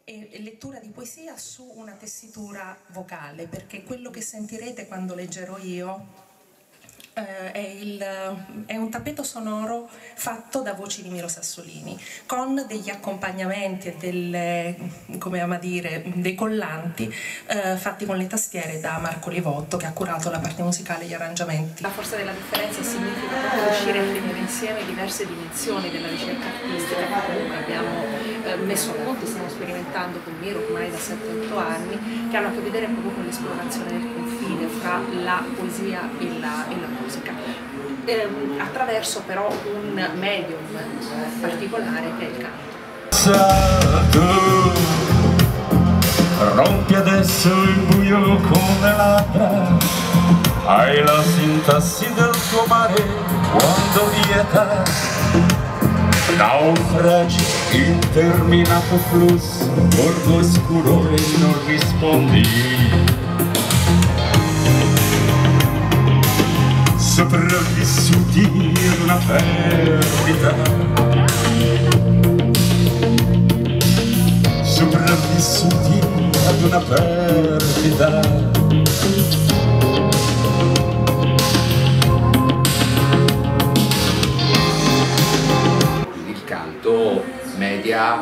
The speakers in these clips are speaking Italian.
e lettura di poesia su una tessitura vocale, perché quello che sentirete quando leggerò io è un tappeto sonoro fatto da voci di Miro Sassolini, con degli accompagnamenti e come ama dire, dei collanti fatti con le tastiere da Marco Livotto, che ha curato la parte musicale e gli arrangiamenti. La forza della differenza significa proprio riuscire a tenere insieme diverse dimensioni della ricerca artistica che comunque abbiamo messo a punto e stiamo sperimentando con Miro ormai da 7-8 anni, che hanno a che vedere proprio con l'esplorazione del confine fra la poesia e la musica, attraverso però un medium particolare che è il canto. Rompi adesso il buio con le labbra, hai la sintassi del tuo mare quando vieta naufragi, interminato flusso, bordo scuro e non rispondi. Sopravvissuti ad una perdita, sopravvissuti ad una perdita. Il canto media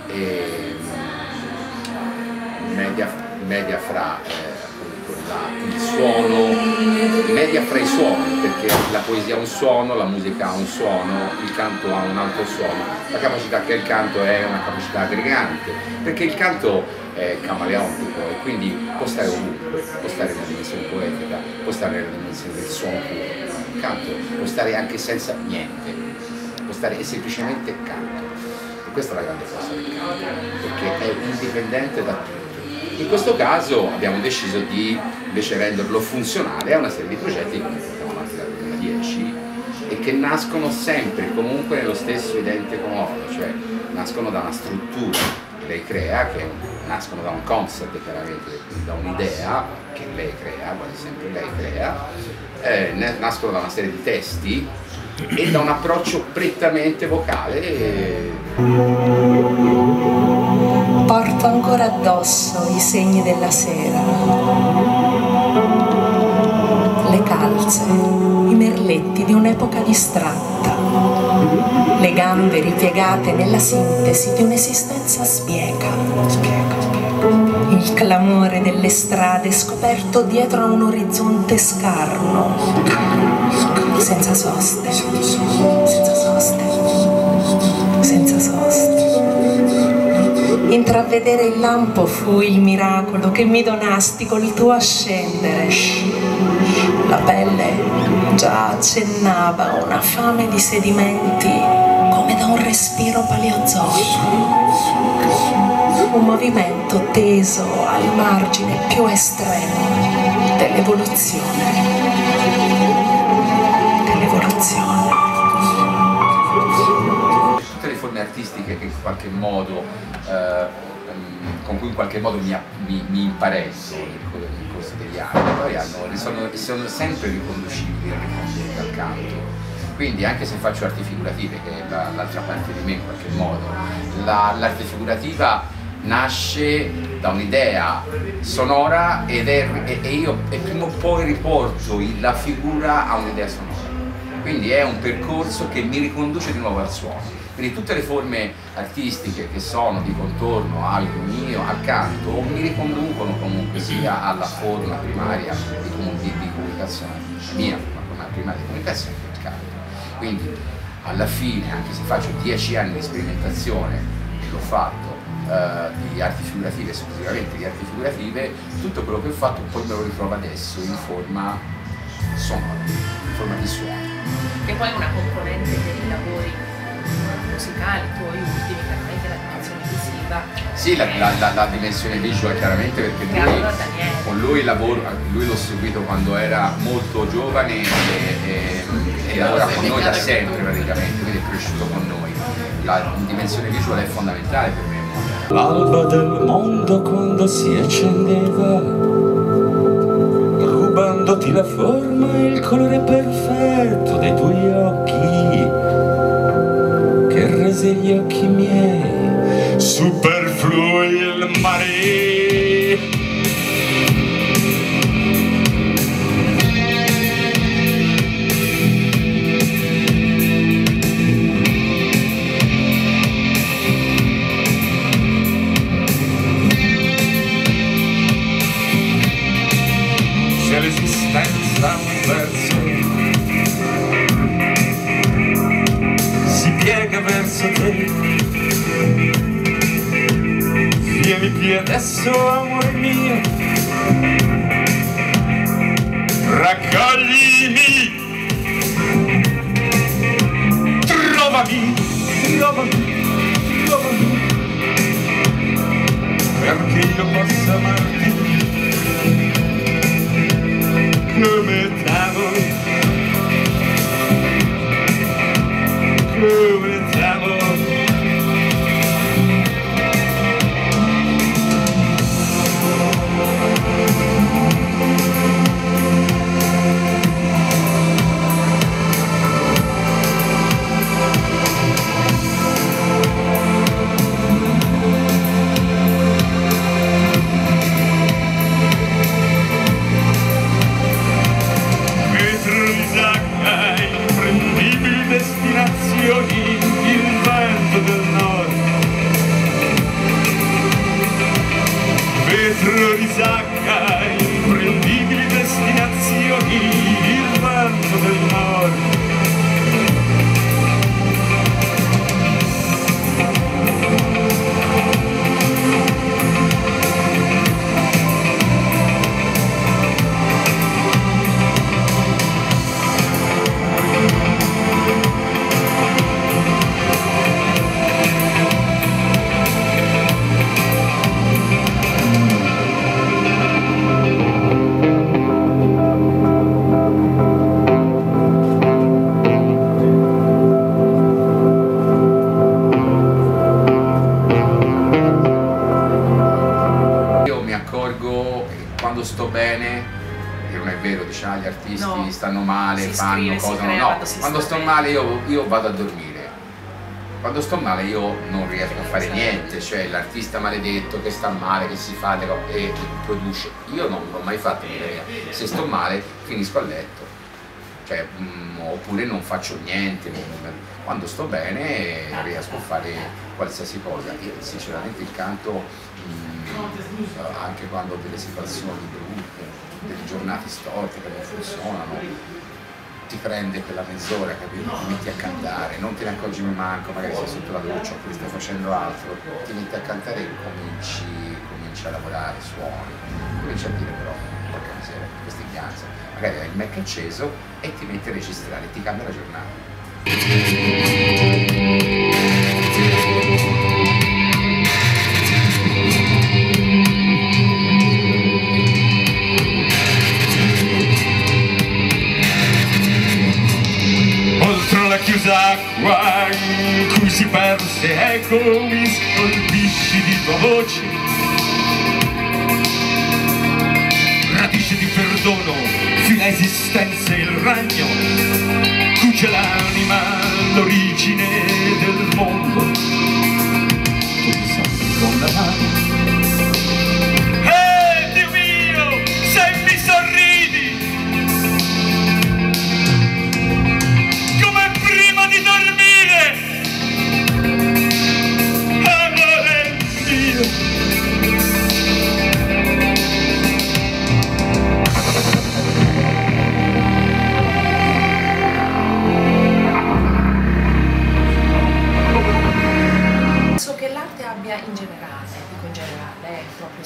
fra il suono, media fra i suoni, perché la poesia ha un suono, la musica ha un suono, il canto ha un altro suono. La capacità che ha il canto è una capacità aggregante, perché il canto è camaleontico e quindi può stare ovunque, può stare nella dimensione poetica, può stare nella dimensione del suono puro. Il canto può stare anche senza niente, può stare semplicemente canto. E questa è la grande forza del canto, perché è indipendente da tutto. In questo caso abbiamo deciso di invece renderlo funzionale a una serie di progetti che portiamo avanti dal 2010 e che nascono sempre comunque nello stesso identico modo, cioè nascono da una struttura che lei crea, che nascono da un concept chiaramente, da un'idea che lei crea, quasi sempre lei crea, nascono da una serie di testi e da un approccio prettamente vocale. Porto ancora addosso i segni della sera, le calze, i merletti di un'epoca distratta, le gambe ripiegate nella sintesi di un'esistenza spiega, il clamore delle strade scoperto dietro a un orizzonte scarno, senza soste, senza soste, senza soste. Intravedere il lampo fu il miracolo che mi donasti col tuo ascendere. La pelle già accennava a una fame di sedimenti come da un respiro paleozoico. Un movimento teso al margine più estremo dell'evoluzione. Tutte le forme artistiche che in qualche modo con cui in qualche modo mi imparetto nel corso degli anni, poi sono sempre riconducibili al canto. Quindi anche se faccio arti figurative, che è l'altra parte di me in qualche modo, l'arte figurativa nasce da un'idea sonora e io prima o poi riporto la figura a un'idea sonora. Quindi è un percorso che mi riconduce di nuovo al suono. Quindi tutte le forme artistiche che sono di contorno al mio, al canto, mi riconducono comunque sia alla forma primaria di comunicazione, la mia forma primaria di comunicazione che è il canto. Quindi alla fine, anche se faccio 10 anni di sperimentazione, e l'ho fatto, di arti figurative, esclusivamente di arti figurative, tutto quello che ho fatto poi me lo ritrovo adesso in forma sonora, in forma di suono. Che poi è una componente dei lavori musicali, tuoi ultimi, chiaramente la dimensione visiva. Sì, la dimensione visual chiaramente, perché con lui lavoro, lui l'ho seguito quando era molto giovane e lavora con noi da sempre praticamente, quindi è cresciuto con noi. La dimensione visual è fondamentale per me. L'alba del mondo quando si accendeva, rubandoti la forma e il colore perfetto dei tuoi occhi, che rese gli occhi miei superfluo il mare. Se l'esistenza un verso si piega verso te, vieni qui adesso, amore mio, raccoglimi, trovami, perché io possa amarti come t'amo, come t'amo. Il vento del nord, vetro di sacca, imprendibili destinazioni, il vento del nord. Quando sto bene, che non è vero, diciamo, gli artisti No, stanno male, fanno cose, no, quando sto bene io vado a dormire, quando sto male io non riesco a fare niente, cioè l'artista maledetto che sta male, che si fa e produce, io non l'ho mai fatto, se sto male finisco a letto, cioè, oppure non faccio niente, quando sto bene riesco a fare qualsiasi cosa. Io sinceramente il canto, anche quando ho delle situazioni brutte, delle giornate storte che non funzionano, ti prende quella mezz'ora, capito? Ti metti a cantare, non te ne accorgi mai manco, magari sei sotto la doccia oppure stai facendo altro, ti metti a cantare e cominci a lavorare, suoni, cominci a dire però, porca miseria, questa ignanza, magari hai il Mac acceso e ti metti a registrare, ti cambia la giornata. Oltre la chiusa acqua in cui si perse, ecco mi scolpisci di tua voce, radice di perdono, fila esistenza il ragno, cuce l'anima, l'origine del mondo, tu mi salvi con la mano. Dio mio, se mi sorridi come prima di dormire, amore mio. Penso che l'arte abbia in generale, dico in generale, proprio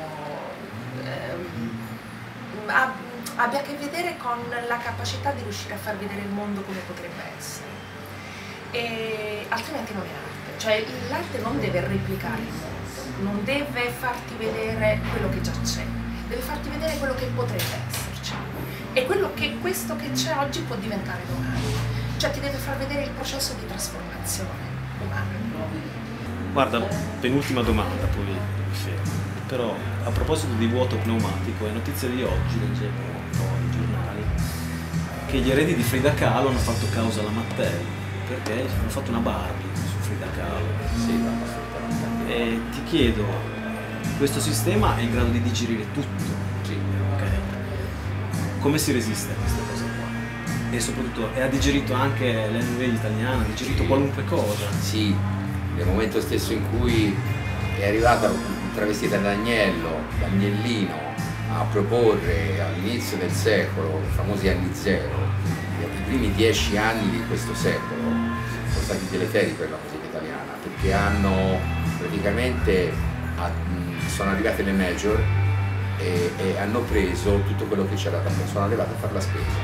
abbia a che vedere con la capacità di riuscire a far vedere il mondo come potrebbe essere, e altrimenti non è arte, cioè l'arte non deve replicare il mondo, non deve farti vedere quello che già c'è, deve farti vedere quello che potrebbe esserci e questo che c'è oggi può diventare domani, cioè ti deve far vedere il processo di trasformazione umana. Guarda, penultima domanda, poi fermo. Però a proposito di vuoto pneumatico, è notizia di oggi, leggevo un po' i giornali, che gli eredi di Frida Kahlo hanno fatto causa alla Mattei perché hanno fatto una Barbie su Frida Kahlo. Sì, assolutamente. E ti chiedo, questo sistema è in grado di digerire tutto? Sì. Ok. Come si resiste a queste cose qua? E soprattutto, ha digerito anche l'NV italiana, ha digerito qualunque cosa? Sì, nel momento stesso in cui è arrivata travestita da Agnellino, a proporre all'inizio del secolo, i famosi anni zero, i primi 10 anni di questo secolo sono stati deleteri per la musica italiana, perché hanno praticamente sono arrivate le major e hanno preso tutto quello che c'era da fare, sono arrivate a fare la spesa,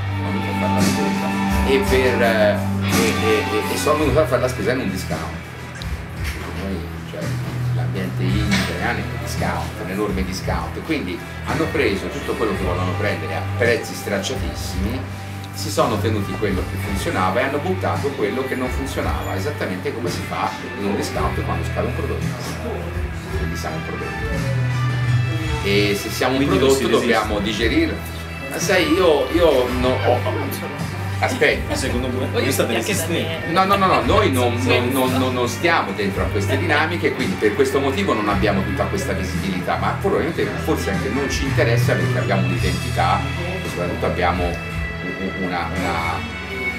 e sono venute a fare la spesa in un discount. Noi, cioè, l'ambiente italiano è un discount, un enorme discount, quindi hanno preso tutto quello che volevano prendere a prezzi stracciatissimi, si sono tenuti quello che funzionava e hanno buttato quello che non funzionava, esattamente come si fa in un discount quando scala un prodotto. Quindi siamo un prodotto. E se siamo un prodotto dobbiamo digerirlo. Ma sai, io no, aspetta. Secondo voi state resistendo? No, noi non stiamo dentro a queste dinamiche, quindi per questo motivo non abbiamo tutta questa visibilità, ma probabilmente forse anche non ci interessa perché abbiamo un'identità e soprattutto abbiamo una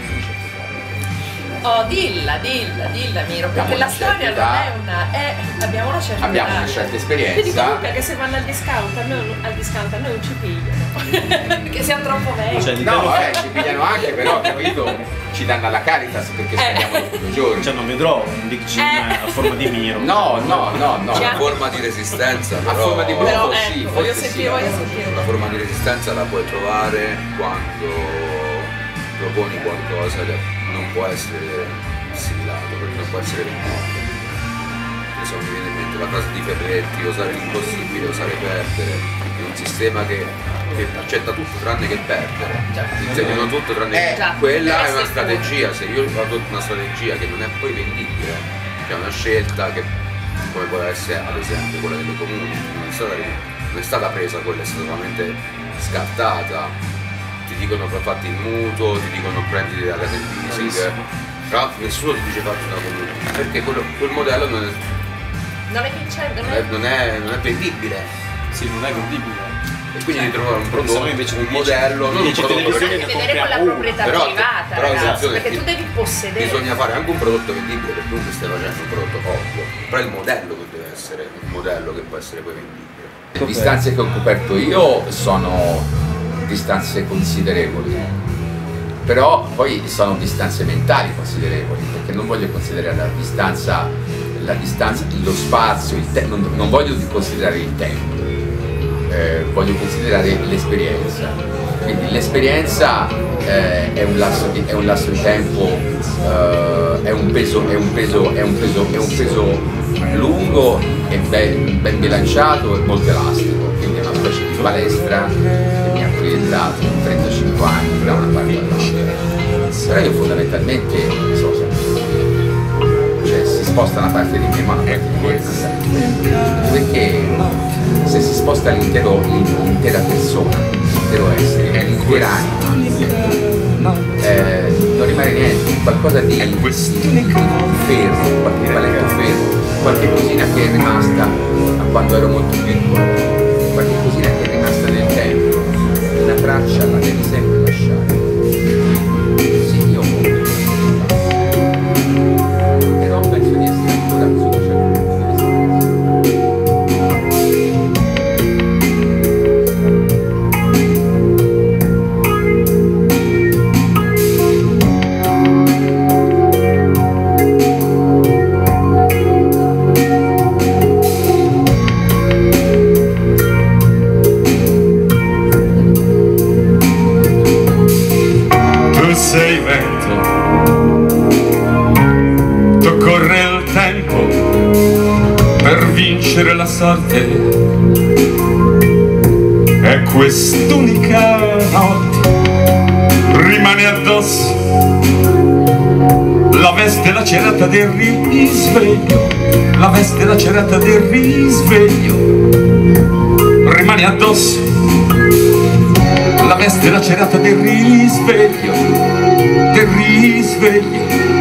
Oh, dilla Miro, perché la storia non è una. Abbiamo una certa esperienza. Ti dico comunque che se vanno al discount a noi non ci pigliano. Perché siamo troppo vecchi. Cioè, no, ci pigliano anche, però capito? Ci danno alla Caritas perché speriamo tutti i giorni. Cioè non vedrò un Big Jim a forma di Miro. No. Una forma di resistenza, A forma di blocco, sì, voglio forse sentire. una forma di resistenza la puoi trovare quando proponi qualcosa che non può essere assimilato, perché non può essere venduto. Mi viene in mente la frase di Ferretti: osare l'impossibile, osare perdere, in un sistema che accetta tutto tranne che perdere. Insegnano tutto tranne che quella è una strategia. Se io vado una strategia che non è poi vendibile, che è una scelta che, come può essere ad esempio quella delle comuni, non è stata presa, quella è stata solamente scartata. Ti dicono fatti il mutuo, ti dicono prenditi la casa in leasing, però nessuno ti dice fatti una comune, perché quel modello non è vincente, non è vendibile. Sì, non è vendibile. E quindi devi trovare un prodotto, invece un modello, non un prodotto devi vedere con la proprietà privata, ragazzi, perché tu devi possedere. Bisogna fare anche un prodotto vendibile, perché comunque stai facendo un prodotto ovvio, però il modello che deve essere un modello che può essere poi vendibile. Le distanze che ho coperto io sono distanze considerevoli, però poi sono distanze mentali considerevoli, perché non voglio considerare la distanza, lo spazio, il tempo, non voglio considerare il tempo, voglio considerare l'esperienza. Quindi l'esperienza è un lasso di tempo, è un peso lungo e ben bilanciato e molto elastico, quindi è una specie di palestra che mi ha proiettato in 35 anni da una parte all'altra. Però io fondamentalmente sono sempre, cioè si sposta una parte di me ma una parte di me, perché se si sposta l'intera persona, l'intero essere, l'intera anima, non rimane niente, qualcosa di fermo, qualche paletto fermo, qualche cosina che è rimasta a quando ero molto piccolo, qualche cosina che è rimasta nel tempo, una traccia la devi sempre lasciare. Sì, io però penso di essere ancora così. Sei vento, tu corre il tempo per vincere la sorte, e quest'unica notte rimane addosso la veste lacerata del risveglio, la veste lacerata del risveglio, rimane addosso la veste lacerata del risveglio,